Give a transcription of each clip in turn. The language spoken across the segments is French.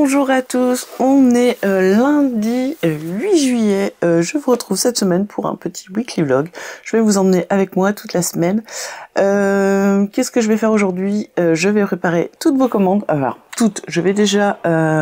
Bonjour à tous, on est lundi 8 juillet, je vous retrouve cette semaine pour un petit weekly vlog. Je vais vous emmener avec moi toute la semaine. Qu'est-ce que je vais faire aujourd'hui? Je vais préparer toutes vos commandes, alors toutes, je vais déjà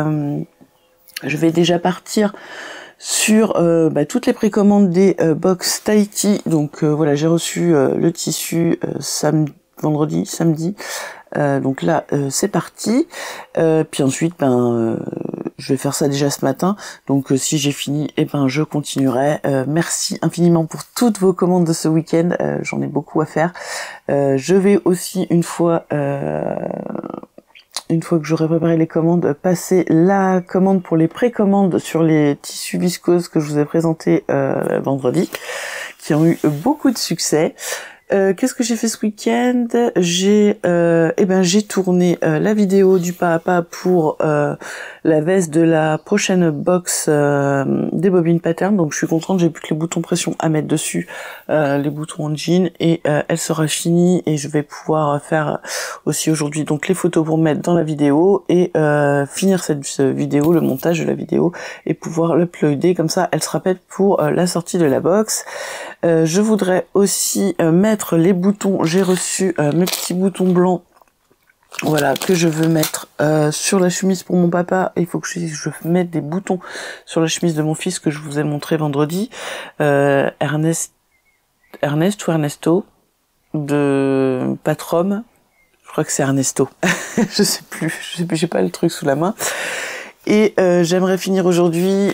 partir sur toutes les précommandes des box Tahiti. Donc voilà, j'ai reçu le tissu vendredi, samedi. Donc là c'est parti, puis ensuite je vais faire ça déjà ce matin, donc si j'ai fini je continuerai. Merci infiniment pour toutes vos commandes de ce week-end, j'en ai beaucoup à faire. Je vais aussi une fois que j'aurai préparé les commandes, passer la commande pour les précommandes sur les tissus viscoses que je vous ai présenté vendredi, qui ont eu beaucoup de succès. Qu'est-ce que j'ai fait ce week-end? J'ai tourné la vidéo du pas à pas pour la veste de la prochaine box des bobines pattern. Donc je suis contente, j'ai plus que les boutons pression à mettre dessus, les boutons en jean, et elle sera finie et je vais pouvoir faire aussi aujourd'hui donc les photos pour mettre dans la vidéo et finir cette vidéo, le montage de la vidéo, et pouvoir l'uploader, comme ça elle sera prête pour la sortie de la box. Je voudrais aussi mettre les boutons, j'ai reçu mes petits boutons blancs, voilà, que je veux mettre sur la chemise pour mon papa. Il faut que je mette des boutons sur la chemise de mon fils que je vous ai montré vendredi. Ernest ou Ernesto de Patrom, je crois que c'est Ernesto, je sais plus, j'ai pas le truc sous la main. Et j'aimerais finir aujourd'hui,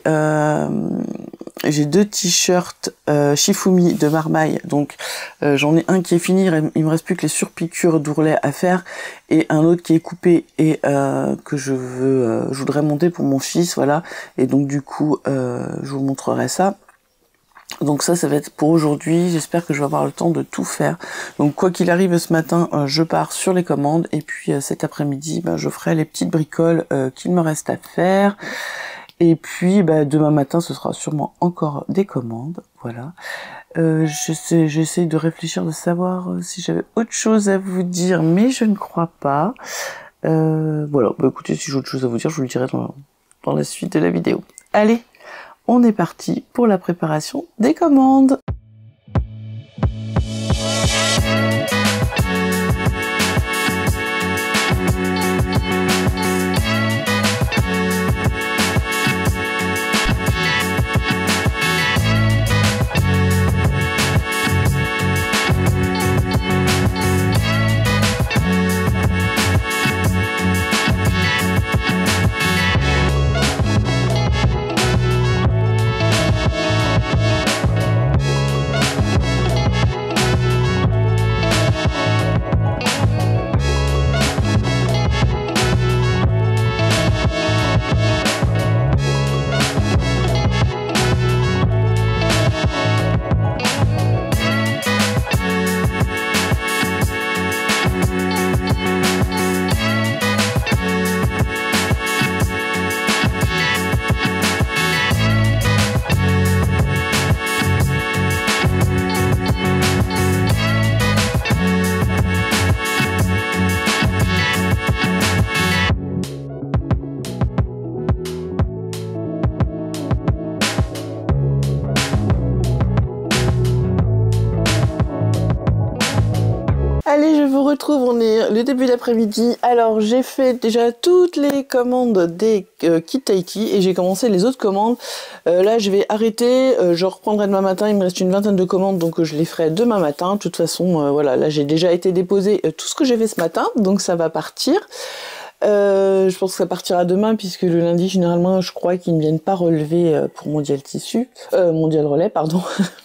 j'ai deux t-shirts Shifumi de Marmaille, donc j'en ai un qui est fini, il me reste plus que les surpiqûres d'ourlet à faire, et un autre qui est coupé et que je voudrais monter pour mon fils, voilà. Et donc du coup je vous montrerai ça. Donc ça va être pour aujourd'hui, j'espère que je vais avoir le temps de tout faire. Donc quoi qu'il arrive ce matin, je pars sur les commandes, et puis cet après-midi, je ferai les petites bricoles qu'il me reste à faire. Et puis demain matin, ce sera sûrement encore des commandes, voilà. J'essaie de réfléchir, de savoir si j'avais autre chose à vous dire, mais je ne crois pas. Voilà, écoutez, si j'ai autre chose à vous dire, je vous le dirai dans la suite de la vidéo. Allez, on est parti pour la préparation des commandes. Allez, je vous retrouve, on est le début d'après-midi. Alors j'ai fait déjà toutes les commandes des kits Tahiti et j'ai commencé les autres commandes. Là je vais arrêter, je reprendrai demain matin, il me reste une vingtaine de commandes, donc je les ferai demain matin. De toute façon, voilà, là j'ai déjà été déposé tout ce que j'ai fait ce matin, donc ça va partir. Je pense que ça partira demain, puisque le lundi généralement je crois qu'ils ne viennent pas relever pour Mondial Relais, pardon.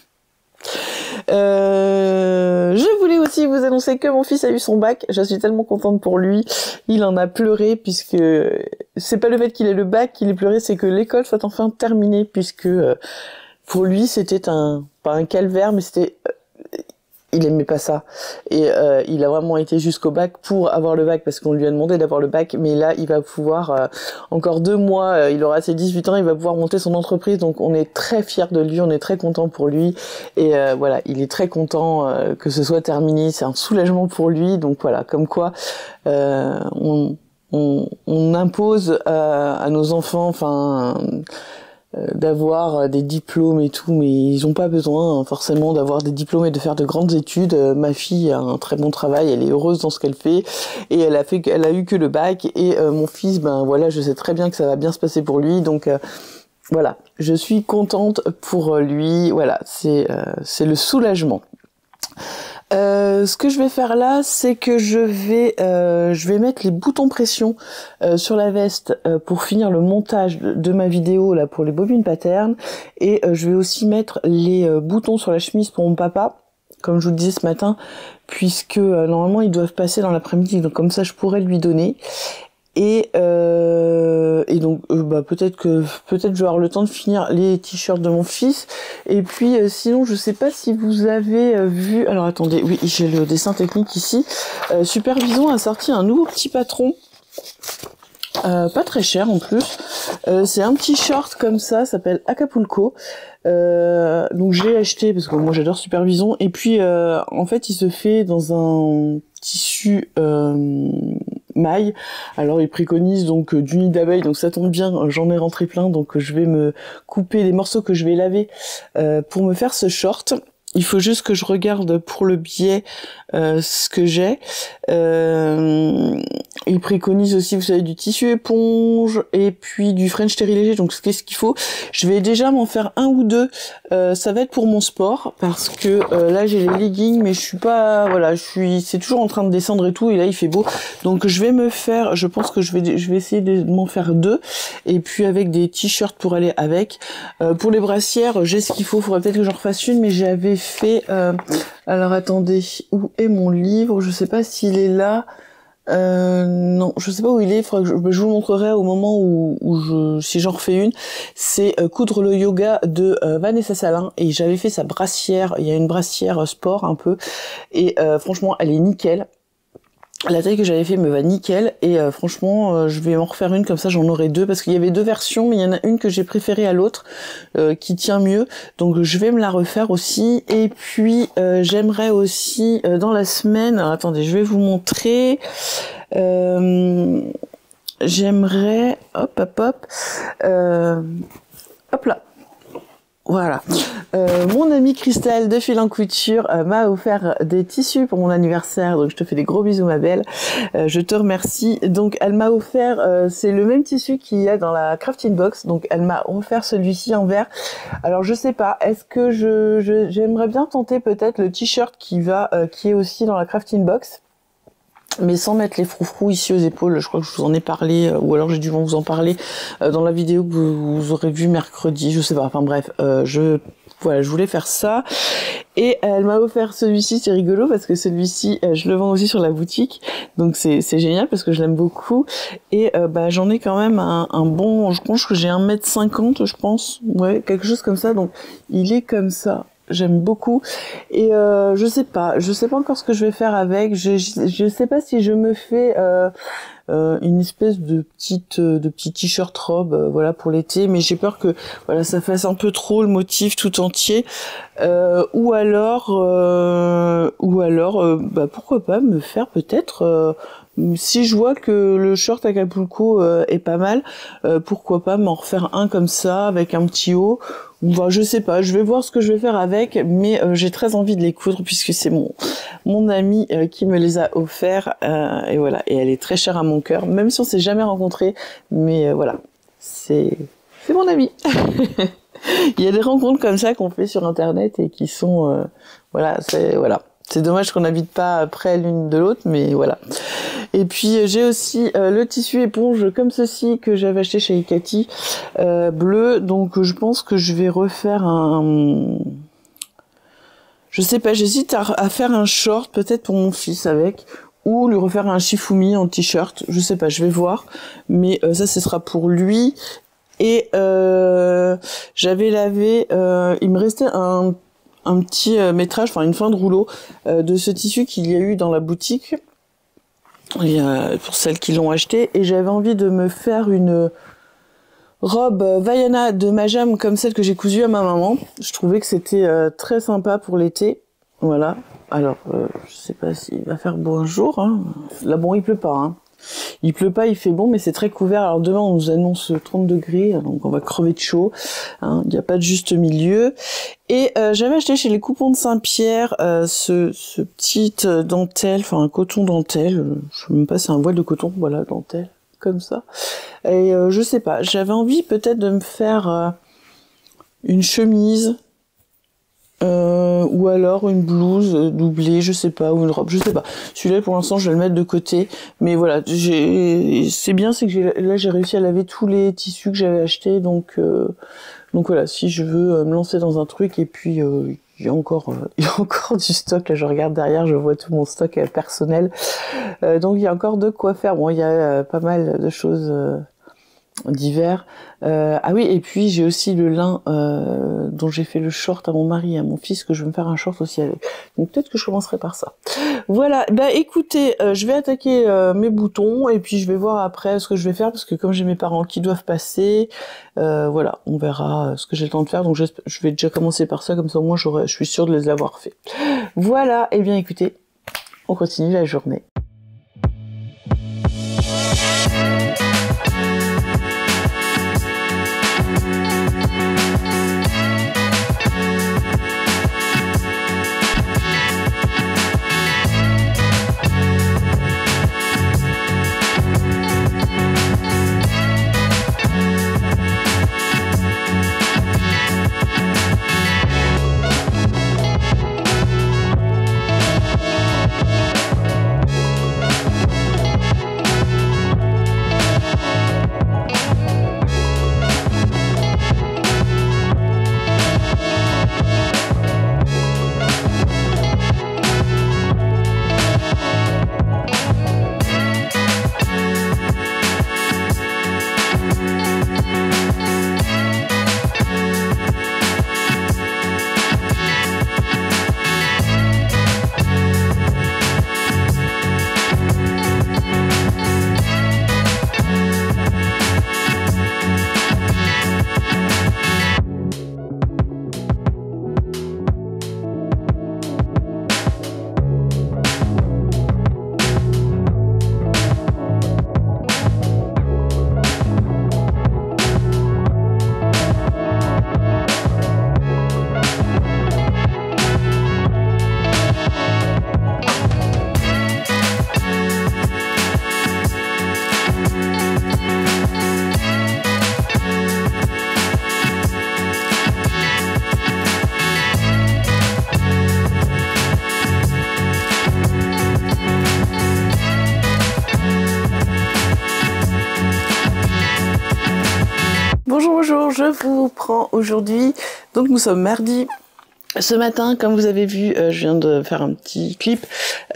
Je voulais aussi vous annoncer que mon fils a eu son bac. Je suis tellement contente pour lui. Il en a pleuré, puisque c'est pas le fait qu'il ait le bac qu'il ait pleuré, c'est que l'école soit enfin terminée, puisque pour lui c'était pas un calvaire, mais c'était il aimait pas ça, et il a vraiment été jusqu'au bac pour avoir le bac, parce qu'on lui a demandé d'avoir le bac. Mais là il va pouvoir encore 2 mois, il aura ses 18 ans, il va pouvoir monter son entreprise, donc on est très fiers de lui, on est très content pour lui, et voilà, il est très content que ce soit terminé, c'est un soulagement pour lui. Donc voilà, comme quoi on on impose à nos enfants, enfin, d'avoir des diplômes et tout, mais ils ont pas besoin forcément d'avoir des diplômes et de faire de grandes études. Ma fille a un très bon travail, elle est heureuse dans ce qu'elle fait, et elle a eu que le bac, et mon fils, ben voilà, je sais très bien que ça va bien se passer pour lui, donc voilà, je suis contente pour lui, voilà, c'est le soulagement. Ce que je vais faire là, c'est que je vais mettre les boutons pression sur la veste pour finir le montage de ma vidéo là pour les bobines patterns, et je vais aussi mettre les boutons sur la chemise pour mon papa, comme je vous le disais ce matin, puisque normalement ils doivent passer dans l'après-midi, donc comme ça je pourrais lui donner. Et donc peut-être je vais avoir le temps de finir les t-shirts de mon fils. Et puis sinon, je sais pas si vous avez vu, alors attendez, oui, j'ai le dessin technique ici. Supervision a sorti un nouveau petit patron, pas très cher en plus. C'est un petit short comme ça s'appelle Acapulco. Donc j'ai acheté parce que moi j'adore Supervision, et puis en fait il se fait dans un tissu maille. Alors il préconise donc du nid d'abeille, donc ça tombe bien, j'en ai rentré plein, donc je vais me couper les morceaux que je vais laver pour me faire ce short. Il faut juste que je regarde pour le biais ce que j'ai. Il préconise aussi, vous savez, du tissu éponge et puis du French terry léger. Donc qu'est-ce qu'il faut? Je vais déjà m'en faire un ou deux. Ça va être pour mon sport parce que là j'ai les leggings, mais je suis pas, voilà, c'est toujours en train de descendre et tout. Et là il fait beau, donc je vais me faire. Je pense que je vais essayer de m'en faire deux. Et puis avec des t-shirts pour aller avec. Pour les brassières, j'ai ce qu'il faut. Faudrait peut-être que j'en refasse une, mais j'avais fait. Alors attendez, où est mon livre? Je sais pas s'il est là. Non, je sais pas où il est. Faudrait que je vous montrerai au moment si j'en refais une. C'est Coudre le yoga de Vanessa Salin, et j'avais fait sa brassière. Il y a une brassière sport un peu, et franchement, elle est nickel. La taille que j'avais fait me va nickel, et franchement je vais en refaire une, comme ça j'en aurai deux, parce qu'il y avait deux versions, mais il y en a une que j'ai préférée à l'autre, qui tient mieux, donc je vais me la refaire aussi. Et puis j'aimerais aussi dans la semaine, alors, attendez, je vais vous montrer, j'aimerais, hop là. Voilà. Mon amie Christelle de Fil en Couture m'a offert des tissus pour mon anniversaire, donc je te fais des gros bisous ma belle. Je te remercie. Donc elle m'a offert, c'est le même tissu qu'il y a dans la crafting box, donc elle m'a offert celui-ci en vert. Alors je sais pas, est-ce que j'aimerais bien tenter peut-être le t-shirt qui est aussi dans la crafting box, mais sans mettre les froufrous ici aux épaules. Je crois que je vous en ai parlé, ou alors j'ai dû vous en parler dans la vidéo que vous aurez vue mercredi, je sais pas, enfin bref, je voulais faire ça. Et elle m'a offert celui-ci, c'est rigolo parce que celui-ci je le vends aussi sur la boutique, donc c'est génial parce que je l'aime beaucoup. Et j'en ai quand même un bon, je pense que j'ai 1,50 m, je pense, ouais, quelque chose comme ça, donc il est comme ça. J'aime beaucoup, et je sais pas encore ce que je vais faire avec. Je sais pas si je me fais une espèce de petit t-shirt robe, voilà, pour l'été, mais j'ai peur que voilà ça fasse un peu trop le motif tout entier, ou alors pourquoi pas me faire peut-être si je vois que le short Acapulco est pas mal, pourquoi pas m'en refaire un comme ça avec un petit haut. Enfin, je sais pas, je vais voir ce que je vais faire avec, mais j'ai très envie de les coudre puisque c'est mon amie qui me les a offerts, et voilà, et elle est très chère à mon cœur, même si on s'est jamais rencontrés, mais voilà, c'est mon amie. Il y a des rencontres comme ça qu'on fait sur internet et qui sont voilà. C'est dommage qu'on n'habite pas près l'une de l'autre, mais voilà. Et puis j'ai aussi le tissu éponge comme ceci que j'avais acheté chez Ikati, bleu. Donc je pense que je vais refaire je sais pas, j'hésite à faire un short peut-être pour mon fils avec, ou lui refaire un shifumi en t-shirt. Je sais pas, je vais voir. Mais ça, ce sera pour lui. Et j'avais lavé, il me restait un petit métrage, enfin une fin de rouleau de ce tissu qu'il y a eu dans la boutique, pour celles qui l'ont acheté, et j'avais envie de me faire une robe Vaiana de Majam comme celle que j'ai cousue à ma maman. Je trouvais que c'était très sympa pour l'été, voilà. Alors je sais pas s'il va faire beau un jour, hein. Là bon, il pleut pas, hein. Il pleut pas, il fait bon, mais c'est très couvert. Alors demain, on nous annonce 30 degrés, donc on va crever de chaud. Hein. Il n'y a pas de juste milieu. Et j'avais acheté chez les Coupons de Saint-Pierre ce petit dentelle, enfin un coton dentelle. Je sais même pas, c'est un voile de coton, voilà, dentelle, comme ça. Et je sais pas, j'avais envie peut-être de me faire une chemise. Ou alors une blouse doublée, je sais pas, ou une robe, je sais pas. Celui-là, pour l'instant, je vais le mettre de côté. Mais voilà, c'est bien, c'est que là, j'ai réussi à laver tous les tissus que j'avais achetés, donc voilà, si je veux me lancer dans un truc, et puis il y a encore du stock. Là, je regarde derrière, je vois tout mon stock personnel. Donc il y a encore de quoi faire. Bon, il y a pas mal de choses d'hiver. Ah oui, et puis j'ai aussi le lin dont j'ai fait le short à mon mari et à mon fils, que je vais me faire un short aussi avec. Donc peut-être que je commencerai par ça. Voilà, bah écoutez, je vais attaquer mes boutons, et puis je vais voir après ce que je vais faire, parce que comme j'ai mes parents qui doivent passer, voilà, on verra ce que j'ai le temps de faire. Donc je vais déjà commencer par ça, comme ça au moins je suis sûre de les avoir fait. Voilà, et bien écoutez, on continue la journée. Bonjour, je vous prends aujourd'hui, donc nous sommes mardi. Ce matin, comme vous avez vu, je viens de faire un petit clip.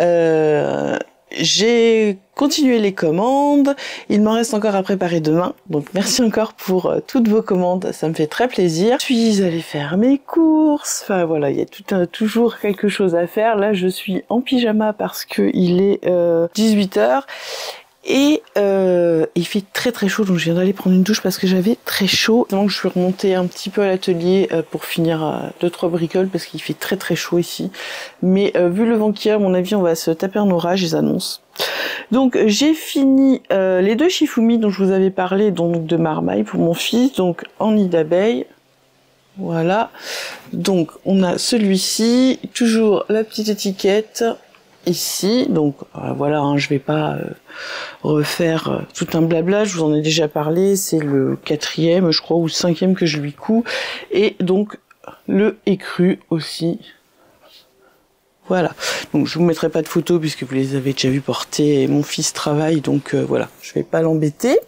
J'ai continué les commandes, il m'en reste encore à préparer demain, donc merci encore pour toutes vos commandes, ça me fait très plaisir. Je suis allée faire mes courses, enfin voilà, il y a toujours quelque chose à faire. Là, je suis en pyjama parce que il est 18h. Et il fait très très chaud, donc je viens d'aller prendre une douche parce que j'avais très chaud. Donc je suis remontée un petit peu à l'atelier pour finir 2-3 bricoles parce qu'il fait très très chaud ici. Mais vu le vent qu'il y a, à mon avis, on va se taper un orage, ils annoncent. Donc j'ai fini les deux Shifumi dont je vous avais parlé, donc de marmaille pour mon fils, donc en nid d'abeille. Voilà. Donc on a celui-ci, toujours la petite étiquette. Ici, donc voilà, hein, je vais pas refaire tout un blabla, je vous en ai déjà parlé, c'est le 4e, je crois, ou 5e que je lui couds, et donc le écru aussi. Voilà, donc je vous mettrai pas de photos puisque vous les avez déjà vu porter, et mon fils travaille, donc voilà, je vais pas l'embêter.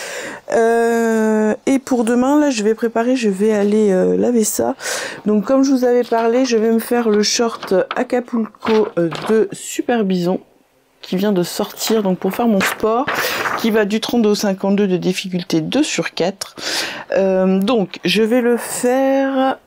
Et pour demain, là, je vais aller laver ça. Donc, comme je vous avais parlé, je vais me faire le short Acapulco de Super Bison qui vient de sortir, donc pour faire mon sport, qui va du 32 au 52 de difficulté 2 sur 4. Donc, je vais le faire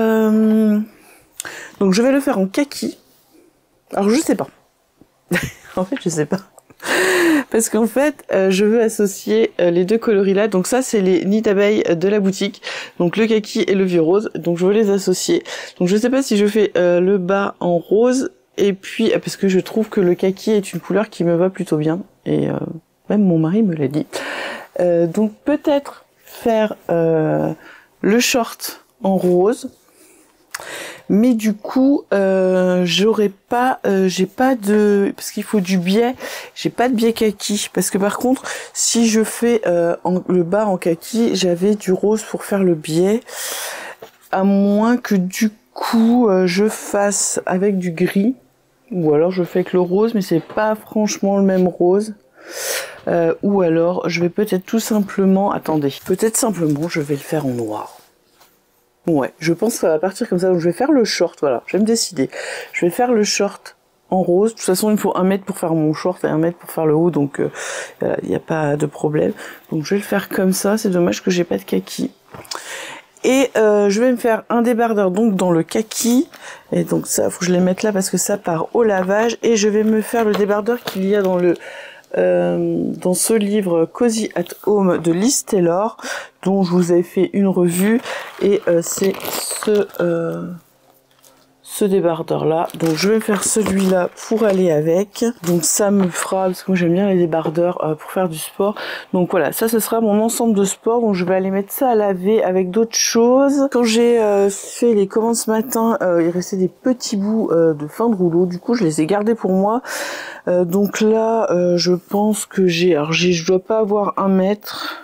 en kaki. Alors, je sais pas. En fait, je sais pas. Parce qu'en fait, je veux associer les deux coloris là. Donc ça, c'est les nids d'abeilles de la boutique. Donc le kaki et le vieux rose. Donc je veux les associer. Donc je sais pas si je fais le bas en rose. Et puis, parce que je trouve que le kaki est une couleur qui me va plutôt bien. Et Même mon mari me l'a dit. Donc peut-être faire le short en rose. Mais du coup, j'ai pas parce qu'il faut du biais, j'ai pas de biais kaki. Parce que par contre, si je fais le bas en kaki, j'avais du rose pour faire le biais. À moins que du coup, je fasse avec du gris. Ou alors je fais avec le rose, mais c'est pas franchement le même rose. Ou alors, je vais peut-être tout simplement... Attendez, peut-être simplement, je vais le faire en noir. Ouais, je pense que ça va partir comme ça. Donc je vais faire le short, voilà, je vais me décider. Je vais faire le short en rose. De toute façon, il me faut 1 mètre pour faire mon short et 1 mètre pour faire le haut, donc il n'y a pas de problème. Donc je vais le faire comme ça. C'est dommage que j'ai pas de kaki. Et je vais me faire un débardeur donc dans le kaki. Et donc ça, faut que je les mette là parce que ça part au lavage. Et je vais me faire le débardeur qu'il y a dans le... dans ce livre Cozy at Home de Liz Taylor, dont je vous avais fait une revue, et c'est ce débardeur là. Donc je vais faire celui-là pour aller avec. Donc ça me fera, parce que moi j'aime bien les débardeurs pour faire du sport. Donc voilà, ça ce sera mon ensemble de sport. Donc je vais aller mettre ça à laver avec d'autres choses. Quand j'ai fait les commandes ce matin, il restait des petits bouts de fin de rouleau. Du coup je les ai gardés pour moi. Donc là je pense que je dois pas avoir 1 mètre.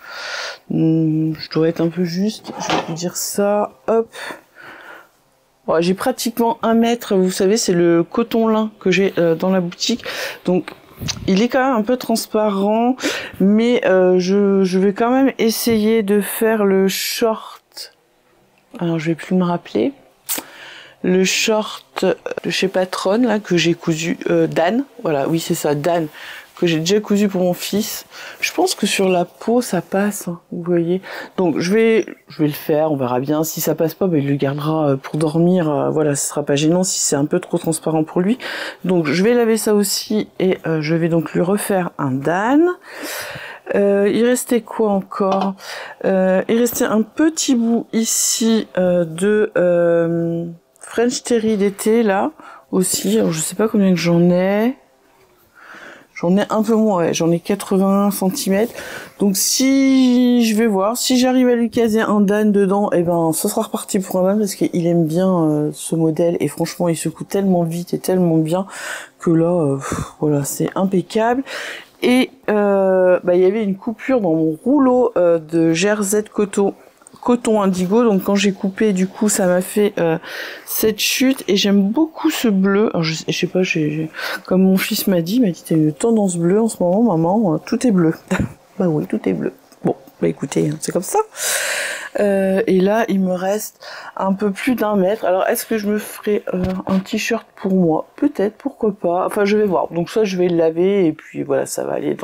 Je dois être un peu juste. Je vais vous dire ça. Hop. Ouais, j'ai pratiquement 1 mètre, vous savez, c'est le coton lin que j'ai dans la boutique. Donc, il est quand même un peu transparent, mais je vais quand même essayer de faire le short. Alors, je vais plus me rappeler. Le short de chez Patron, là, que j'ai cousu, Dan. Voilà, oui, c'est ça, Dan. Que j'ai déjà cousu pour mon fils. Je pense que sur la peau ça passe, hein, vous voyez. Donc je vais le faire, on verra bien. Si ça passe pas, ben, il le gardera pour dormir. Voilà, ce sera pas gênant si c'est un peu trop transparent pour lui. Donc je vais laver ça aussi et je vais donc lui refaire un Dan. Il restait quoi encore? Il restait un petit bout ici de French Terry d'été là aussi. Alors je sais pas combien que j'en ai. J'en ai un peu moins, ouais, j'en ai 80 cm. Donc si je vais voir, si j'arrive à lui caser un Dan dedans, et ben ce sera reparti pour un Dan parce qu'il aime bien ce modèle et franchement il se coud tellement vite et tellement bien que là, voilà, c'est impeccable. Et il y avait une coupure dans mon rouleau de Jersey coton indigo, donc quand j'ai coupé, du coup ça m'a fait cette chute et j'aime beaucoup ce bleu. Alors, je sais pas, comme mon fils m'a dit t'as une tendance bleue en ce moment, maman, tout est bleu. Bah oui, tout est bleu. Bon, bah écoutez, c'est comme ça. Et là il me reste un peu plus d'1 mètre. Alors est-ce que je me ferai un t-shirt pour moi? Peut-être, pourquoi pas, enfin je vais voir. Donc ça je vais le laver et puis voilà, ça va aller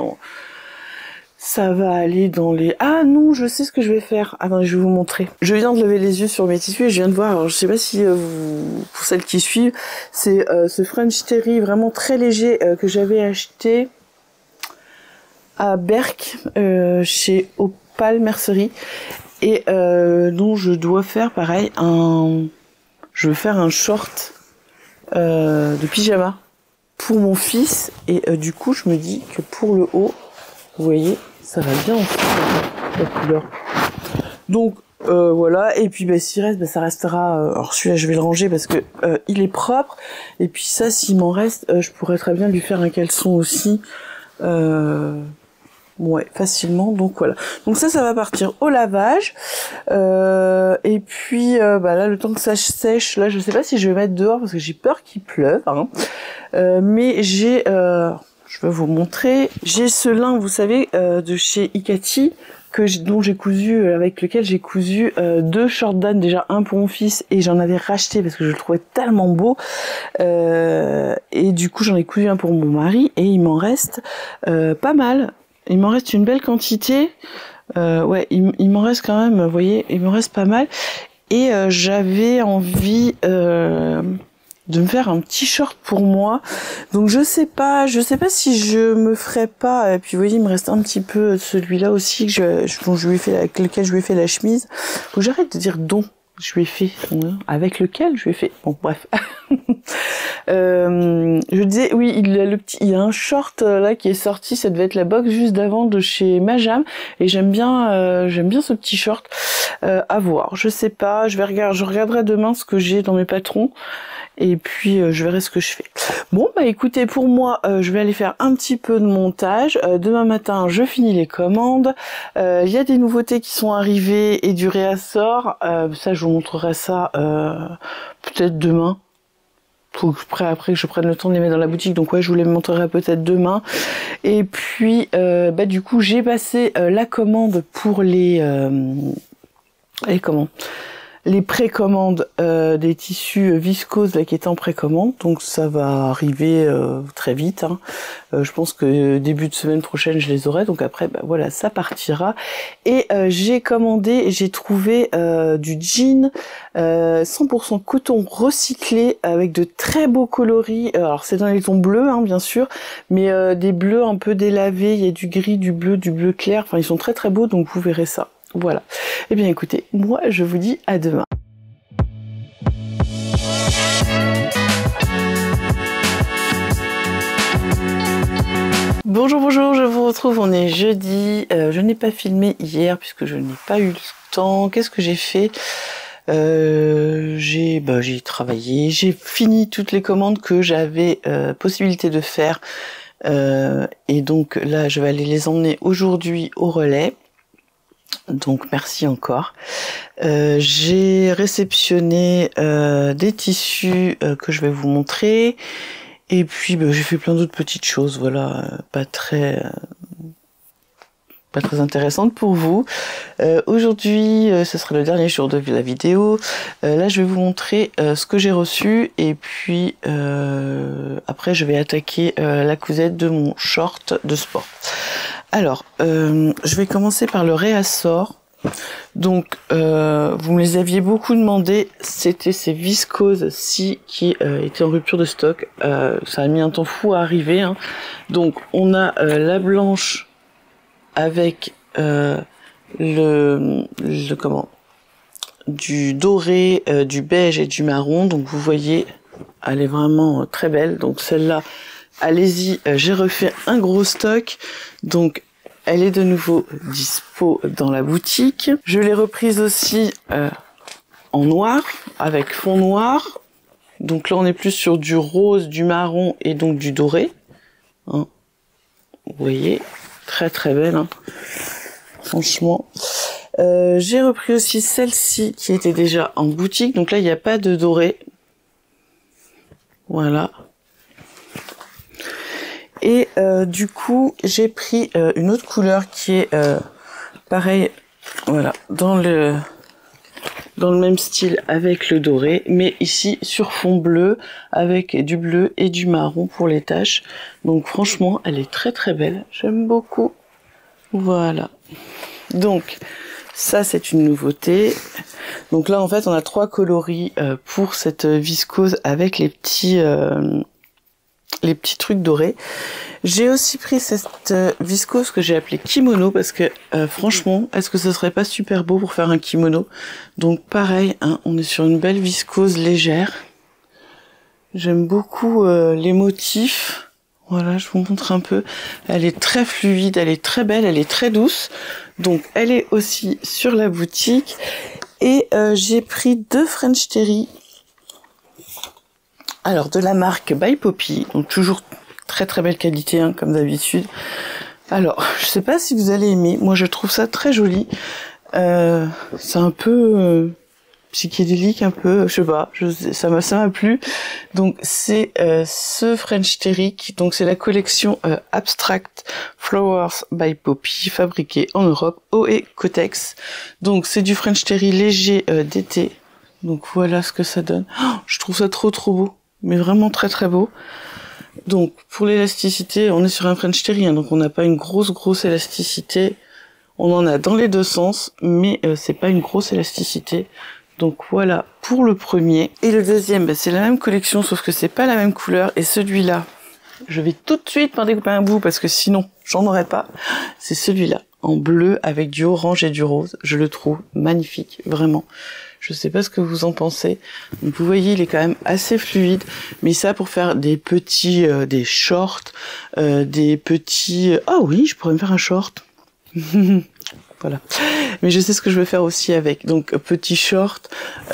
dans les... Ah non, je sais ce que je vais faire. Attendez, je vais vous montrer. Je viens de lever les yeux sur mes tissus et je viens de voir, alors je sais pas si pour celles qui suivent, c'est ce French Terry vraiment très léger que j'avais acheté à Berck chez Opal Mercerie et dont je dois faire pareil je veux faire un short de pyjama pour mon fils et du coup je me dis que pour le haut, vous voyez, ça va bien ensemble, la couleur. Donc voilà, et puis s'il reste, ça restera. Alors celui-là je vais le ranger parce que il est propre. Et puis ça, s'il m'en reste, je pourrais très bien lui faire un caleçon aussi. Ouais, facilement. Donc voilà. Donc ça va partir au lavage. Et puis là, le temps que ça sèche, là je sais pas si je vais mettre dehors parce que j'ai peur qu'il pleuve. Hein. Mais j'ai... je vais vous montrer. J'ai ce lin, vous savez, de chez Ikati, dont j'ai cousu, avec lequel j'ai cousu 2 short Dan, déjà un pour mon fils et j'en avais racheté parce que je le trouvais tellement beau. Et du coup j'en ai cousu un pour mon mari et il m'en reste pas mal. Il m'en reste une belle quantité. Ouais, il m'en reste quand même, vous voyez, il m'en reste pas mal. Et j'avais envie de me faire un petit short pour moi. Donc je sais pas si je me ferai pas. Et puis vous voyez, il me reste un petit peu de celui-là aussi avec lequel je lui ai fait la chemise. Faut que j'arrête de dire don. je lui ai fait, avec lequel je lui ai fait, bon bref. Je disais, oui, il y a un short là qui est sorti, ça devait être la box juste d'avant de chez Majam, et j'aime bien ce petit short. À voir, je sais pas, je regarderai demain ce que j'ai dans mes patrons, et puis je verrai ce que je fais. Bon bah écoutez, pour moi, je vais aller faire un petit peu de montage. Demain matin, je finis les commandes. Il y a des nouveautés qui sont arrivées et du réassort. Ça, je vous montrerai ça peut-être demain. Faut que après que je prenne le temps de les mettre dans la boutique, donc ouais, je vous les montrerai peut-être demain. Et puis bah du coup, j'ai passé la commande pour les précommandes des tissus viscose là qui est en précommande, donc ça va arriver très vite, hein. Je pense que début de semaine prochaine je les aurai, donc après bah voilà, ça partira. Et j'ai trouvé du jean 100% coton recyclé avec de très beaux coloris. Alors c'est dans les tons bleus, hein, bien sûr, mais des bleus un peu délavés, il y a du gris, du bleu clair, enfin ils sont très très beaux, donc vous verrez ça. Voilà. Eh bien écoutez, moi je vous dis à demain. Bonjour, je vous retrouve, on est jeudi. Je n'ai pas filmé hier puisque je n'ai pas eu le temps. Qu'est-ce que j'ai fait? J'ai travaillé, j'ai fini toutes les commandes que j'avais possibilité de faire. Et donc là, je vais aller les emmener aujourd'hui au relais. Donc merci encore. J'ai réceptionné des tissus que je vais vous montrer, et puis j'ai fait plein d'autres petites choses, voilà, pas très intéressantes pour vous. Aujourd'hui, ce sera le dernier jour de la vidéo. Là, je vais vous montrer ce que j'ai reçu, et puis après, je vais attaquer la cousette de mon short de sport. Alors, je vais commencer par le réassort. Donc, vous me les aviez beaucoup demandé. C'était ces viscoses-ci qui étaient en rupture de stock. Ça a mis un temps fou à arriver, hein. Donc, on a la blanche avec du doré, du beige et du marron. Donc, vous voyez, elle est vraiment très belle. Donc, celle-là, allez-y, j'ai refait un gros stock, donc elle est de nouveau dispo dans la boutique. Je l'ai reprise aussi en noir, avec fond noir. Donc là on est plus sur du rose, du marron et donc du doré, hein. Vous voyez, très très belle, hein. Franchement. J'ai repris aussi celle-ci qui était déjà en boutique, donc là il n'y a pas de doré. Voilà. Et du coup, j'ai pris une autre couleur qui est pareil, voilà, dans le même style avec le doré, mais ici sur fond bleu avec du bleu et du marron pour les taches. Donc franchement, elle est très très belle, j'aime beaucoup. Voilà. Donc ça c'est une nouveauté. Donc là en fait on a 3 coloris pour cette viscose avec les petits trucs dorés. J'ai aussi pris cette viscose que j'ai appelée kimono parce que franchement, est-ce que ce serait pas super beau pour faire un kimono? Donc pareil, hein, on est sur une belle viscose légère. J'aime beaucoup les motifs. Voilà, je vous montre un peu. Elle est très fluide, elle est très belle, elle est très douce. Donc elle est aussi sur la boutique. Et j'ai pris 2 French Terry. Alors de la marque By Poppy, donc toujours très très belle qualité, hein, comme d'habitude. Alors je sais pas si vous allez aimer, moi je trouve ça très joli. C'est un peu psychédélique, un peu, je sais pas, ça m'a plu. Donc c'est ce French Terry, donc c'est la collection Abstract Flowers by Poppy, fabriquée en Europe, eau et Cotex. Donc c'est du French Terry léger d'été. Donc voilà ce que ça donne. Oh, je trouve ça trop beau, mais vraiment très très beau. Donc pour l'élasticité, on est sur un French Terry, hein, donc on n'a pas une grosse élasticité. On en a dans les deux sens, mais c'est pas une grosse élasticité. Donc voilà pour le premier. Et le deuxième, c'est la même collection, sauf que c'est pas la même couleur. Et celui-là, je vais tout de suite m'en découper un bout parce que sinon j'en aurais pas. C'est celui-là, en bleu avec du orange et du rose. Je le trouve magnifique, vraiment. Je sais pas ce que vous en pensez. Donc vous voyez, il est quand même assez fluide. Mais ça pour faire des petits, des shorts, des petits... Ah oui, je pourrais me faire un short. Voilà. Mais je sais ce que je veux faire aussi avec. Donc petit short,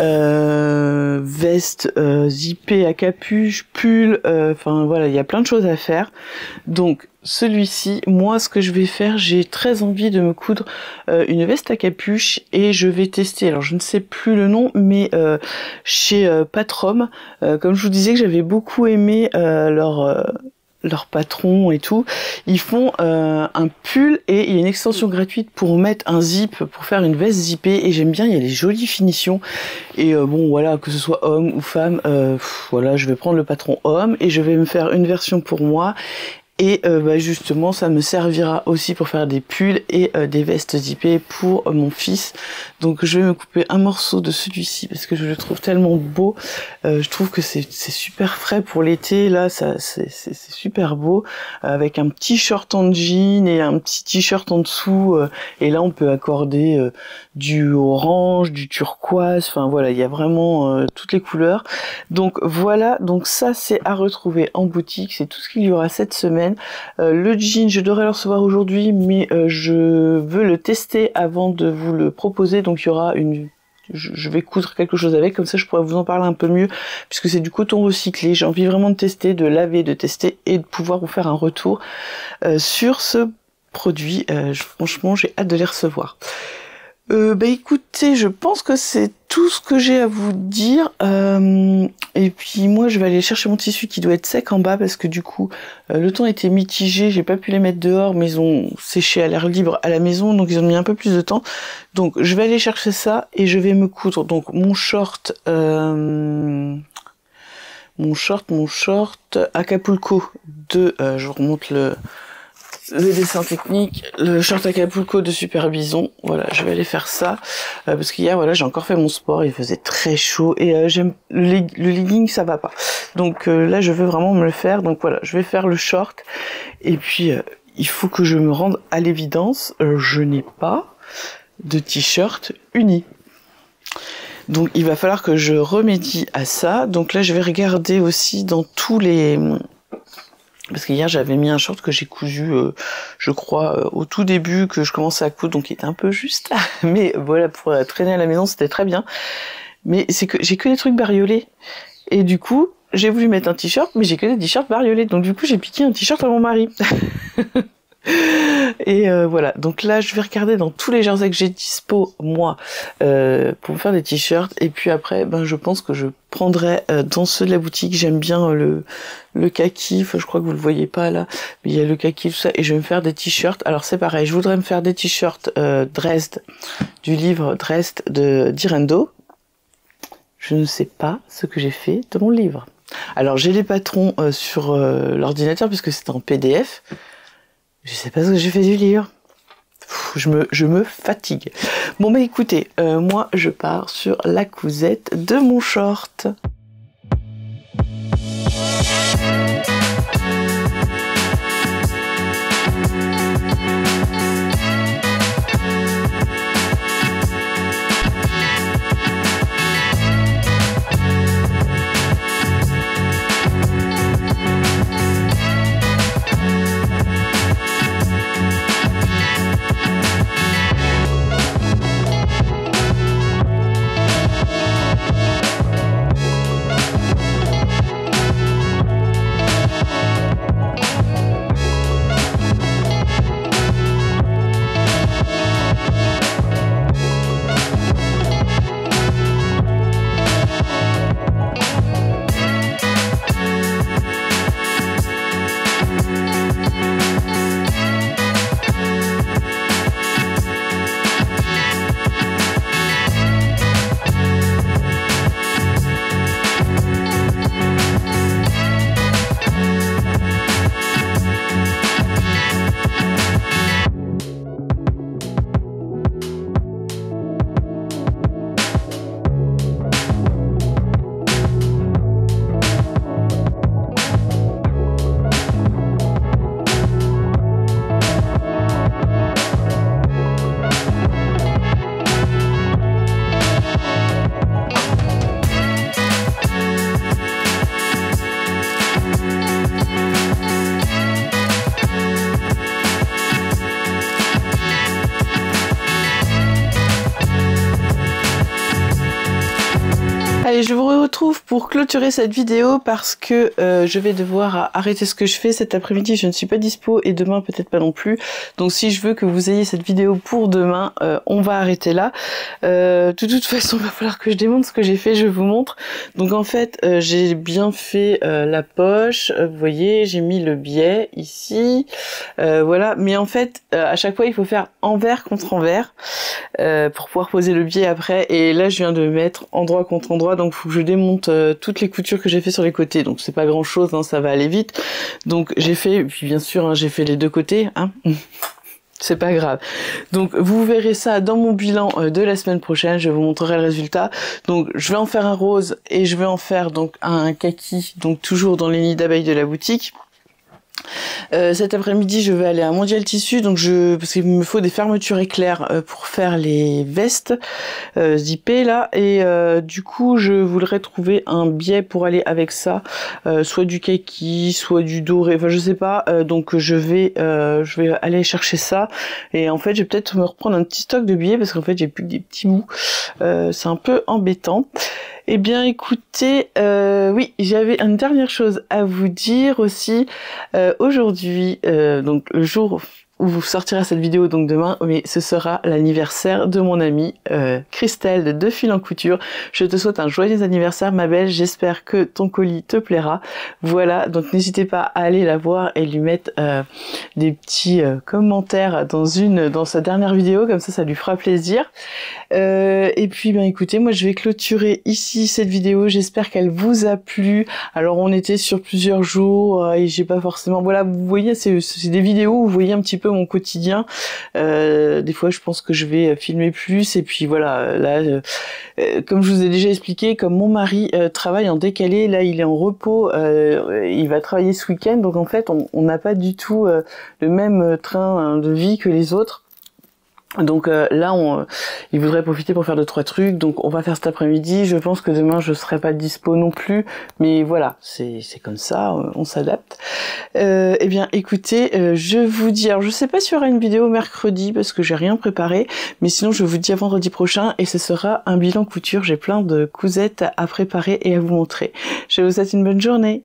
veste zippée à capuche, pull, enfin voilà, il y a plein de choses à faire. Donc celui-ci, moi ce que je vais faire, j'ai très envie de me coudre une veste à capuche et je vais tester, alors je ne sais plus le nom, mais chez Patrom, comme je vous disais que j'avais beaucoup aimé leur patron et tout, ils font un pull et il y a une extension gratuite pour mettre un zip, pour faire une veste zippée, et j'aime bien, il y a des jolies finitions, et bon voilà, que ce soit homme ou femme, voilà, je vais prendre le patron homme et je vais me faire une version pour moi. Et bah justement, ça me servira aussi pour faire des pulls et des vestes zippées pour mon fils. Donc je vais me couper un morceau de celui-ci parce que je le trouve tellement beau. Je trouve que c'est super frais pour l'été. Là, ça c'est super beau. Avec un petit short en jean et un petit t-shirt en dessous. Et là, on peut accorder du orange, du turquoise. Enfin voilà, il y a vraiment toutes les couleurs. Donc voilà, donc ça c'est à retrouver en boutique. C'est tout ce qu'il y aura cette semaine. Le jean, je devrais le recevoir aujourd'hui, mais je veux le tester avant de vous le proposer. Donc il y aura je vais coudre quelque chose avec, comme ça je pourrais vous en parler un peu mieux, puisque c'est du coton recyclé. J'ai envie vraiment de tester, de laver, de tester et de pouvoir vous faire un retour sur ce produit. Franchement, j'ai hâte de les recevoir. Bah écoutez, je pense que c'est tout ce que j'ai à vous dire. Et puis moi, je vais aller chercher mon tissu qui doit être sec en bas parce que du coup, le temps était mitigé. J'ai pas pu les mettre dehors, mais ils ont séché à l'air libre à la maison, donc ils ont mis un peu plus de temps. Donc je vais aller chercher ça et je vais me coudre. Donc mon short Acapulco de, je vous remonte le dessin technique, le short Acapulco de Super Bison. Voilà, je vais aller faire ça parce qu'hier, voilà, j'ai encore fait mon sport, il faisait très chaud et j'aime le legging, ça va pas. Donc là, je veux vraiment me le faire. Donc voilà, je vais faire le short et puis il faut que je me rende à l'évidence, je n'ai pas de t-shirt uni. Donc il va falloir que je remédie à ça. Donc là, je vais regarder aussi dans tous les... Parce qu'hier j'avais mis un short que j'ai cousu, je crois, au tout début, que je commençais à coudre, donc il était un peu juste. Mais voilà, pour traîner à la maison, c'était très bien. Mais c'est que j'ai que des trucs bariolés. Et du coup, j'ai voulu mettre un t-shirt, mais j'ai que des t-shirts bariolés. Donc du coup, j'ai piqué un t-shirt à mon mari. Et voilà, donc là je vais regarder dans tous les jerseys que j'ai dispo moi pour me faire des t-shirts, et puis après ben je pense que je prendrai dans ceux de la boutique. J'aime bien le kaki, enfin, je crois que vous le voyez pas là, mais il y a le kaki, tout ça, et je vais me faire des t-shirts. Alors c'est pareil, je voudrais me faire des t-shirts Dresde, du livre Dresde de Direndo. Je ne sais pas ce que j'ai fait de mon livre. Alors j'ai les patrons sur l'ordinateur puisque c'est en PDF. Je sais pas ce que j'ai fait du livre. Je me fatigue. Bon bah écoutez, moi je pars sur la cousette de mon short. Et je vous retrouve pour clôturer cette vidéo parce que je vais devoir arrêter ce que je fais cet après-midi. Je ne suis pas dispo et demain peut-être pas non plus. Donc si je veux que vous ayez cette vidéo pour demain, on va arrêter là. De toute façon, il va falloir que je démonte ce que j'ai fait, je vous montre. Donc en fait, j'ai bien fait la poche. Vous voyez, j'ai mis le biais ici. Voilà, mais en fait, à chaque fois, il faut faire envers contre envers pour pouvoir poser le biais après. Et là, je viens de mettre endroit contre endroit, donc il faut que je démonte toutes les coutures que j'ai fait sur les côtés. Donc c'est pas grand chose, hein, ça va aller vite. Donc j'ai fait, puis bien sûr, hein, j'ai fait les deux côtés. Hein. C'est pas grave. Donc vous verrez ça dans mon bilan de la semaine prochaine, je vous montrerai le résultat. Donc je vais en faire un rose et je vais en faire donc un kaki, donc toujours dans les nids d'abeilles de la boutique. Cet après-midi, je vais aller à Mondial Tissu, donc parce qu'il me faut des fermetures éclairs pour faire les vestes zippées là, et du coup, je voudrais trouver un biais pour aller avec ça, soit du kaki, soit du doré, enfin je sais pas. Donc je vais aller chercher ça, et en fait, je vais peut-être me reprendre un petit stock de billets parce qu'en fait, j'ai plus que des petits bouts. C'est un peu embêtant. Eh bien écoutez, oui, j'avais une dernière chose à vous dire aussi. Aujourd'hui, donc le jour où vous sortirez cette vidéo, donc demain, mais ce sera l'anniversaire de mon amie Christelle de Deux Fils en Couture. Je te souhaite un joyeux anniversaire ma belle, j'espère que ton colis te plaira. Voilà, donc n'hésitez pas à aller la voir et lui mettre des petits commentaires dans sa dernière vidéo, comme ça lui fera plaisir. Et puis ben écoutez, moi je vais clôturer ici cette vidéo, j'espère qu'elle vous a plu. Alors on était sur plusieurs jours et j'ai pas forcément, voilà, vous voyez, c'est des vidéos où vous voyez un petit peu mon quotidien. Des fois je pense que je vais filmer plus, et puis voilà, là comme je vous ai déjà expliqué, comme mon mari travaille en décalé, là il est en repos, il va travailler ce week-end, donc en fait on n'a pas du tout le même train de vie que les autres. Donc là, il voudrait profiter pour faire 2-3 trucs, donc on va faire cet après-midi. Je pense que demain je serai pas dispo non plus, mais voilà, c'est comme ça, on s'adapte. Eh bien, écoutez, je vous dis, alors je sais pas s'il y aura une vidéo mercredi parce que j'ai rien préparé, mais sinon je vous dis à vendredi prochain et ce sera un bilan couture. J'ai plein de cousettes à préparer et à vous montrer. Je vous souhaite une bonne journée.